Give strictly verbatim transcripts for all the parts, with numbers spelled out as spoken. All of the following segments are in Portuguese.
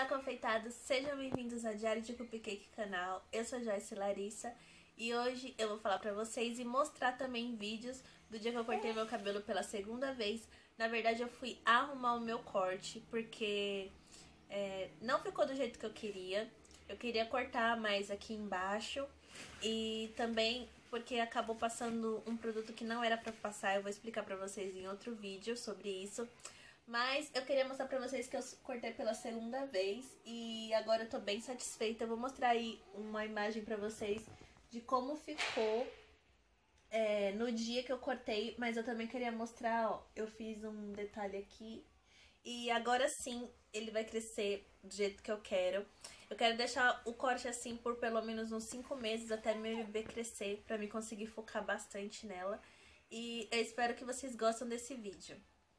confeitados, sejam bem-vindos a Diário de Cupcake canal. Eu sou Joyce Larissa e hoje eu vou falar pra vocês e mostrar também vídeos do dia que eu cortei meu cabelo pela segunda vez. Na verdade eu fui arrumar o meu corte porque é, não ficou do jeito que eu queria. Eu queria cortar mais aqui embaixo e também porque acabou passando um produto que não era pra passar. Eu vou explicar pra vocês em outro vídeo sobre isso. Mas eu queria mostrar pra vocês que eu cortei pela segunda vez e agora eu tô bem satisfeita. Eu vou mostrar aí uma imagem pra vocês de como ficou é, no dia que eu cortei. Mas eu também queria mostrar, ó, eu fiz um detalhe aqui. E agora sim ele vai crescer do jeito que eu quero. Eu quero deixar o corte assim por pelo menos uns cinco meses até meu bebê crescer, pra me conseguir focar bastante nela. E eu espero que vocês gostem desse vídeo.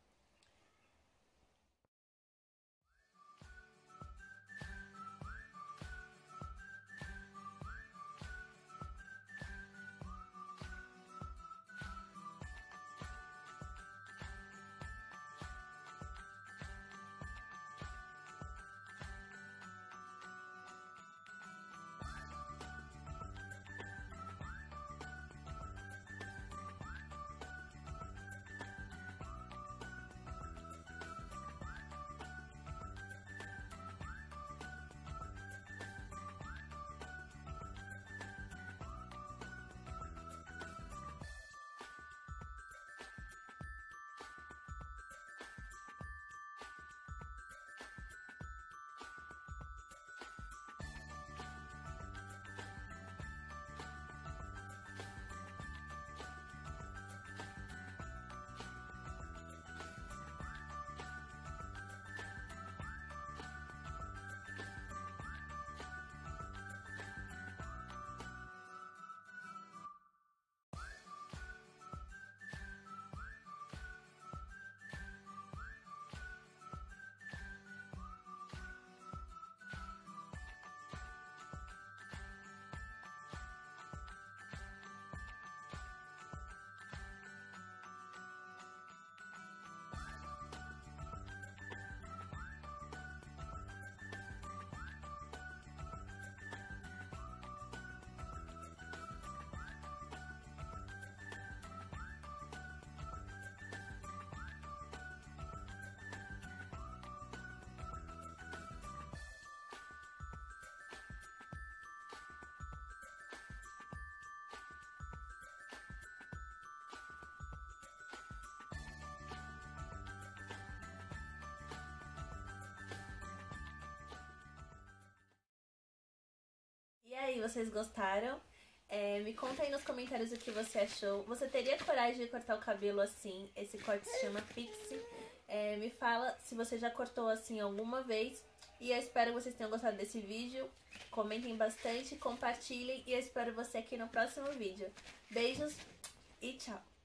E aí, vocês gostaram? É, me conta aí nos comentários o que você achou. Você teria coragem de cortar o cabelo assim? Esse corte se chama Pixie. É, me fala se você já cortou assim alguma vez. E eu espero que vocês tenham gostado desse vídeo. Comentem bastante, compartilhem. E eu espero você aqui no próximo vídeo. Beijos e tchau!